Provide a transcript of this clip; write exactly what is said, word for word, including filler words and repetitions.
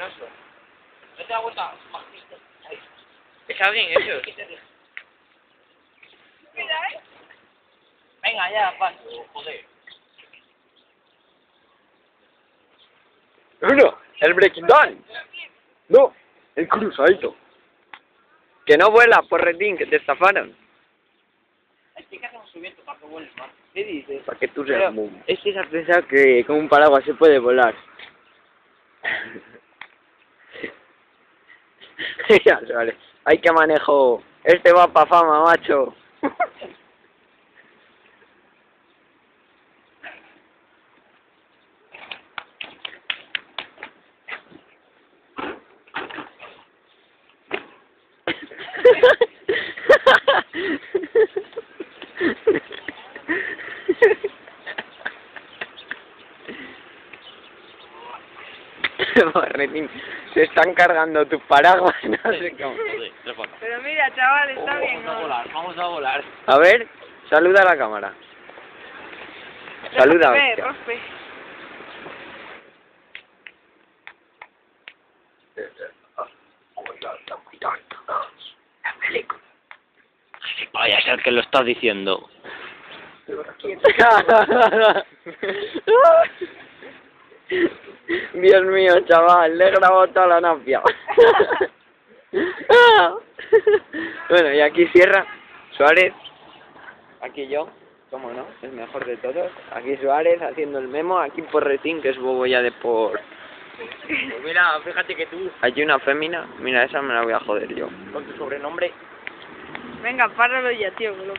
eso. No te da vuelta. ¿Es alguien eso? Venga, ya, paso, joder. Uno, el breaking dance. No, el cruzadito. Que no vuela, porretín, que te estafaron. Es que hacemos subiendo para que vueles más. ¿Qué dices? Para que tú seas Pero muy... es que se ha pensado que con un paraguas se puede volar. Ya, vale. Hay que manejo. Este va pa' fama, macho. Barretín, se están cargando tus paraguas, no sé cómo. Joder, tres patas. Pero mira, chaval, está bien, Vamos a ¿no? volar, vamos a volar. A ver, saluda a la cámara. Saluda, Rospe, hostia. Rospe. Vaya a ser que lo estás diciendo. Dios mío, chaval, le he grabado toda la napia. Bueno, y aquí Sierra, Suárez, aquí yo, cómo no, el mejor de todos. Aquí Suárez haciendo el memo, aquí Porretín, que es bobo ya de por... Pues mira, fíjate que tú, Hay una fémina, mira, esa me la voy a joder yo. con tu sobrenombre, Venga, páralo ya, tío. que lo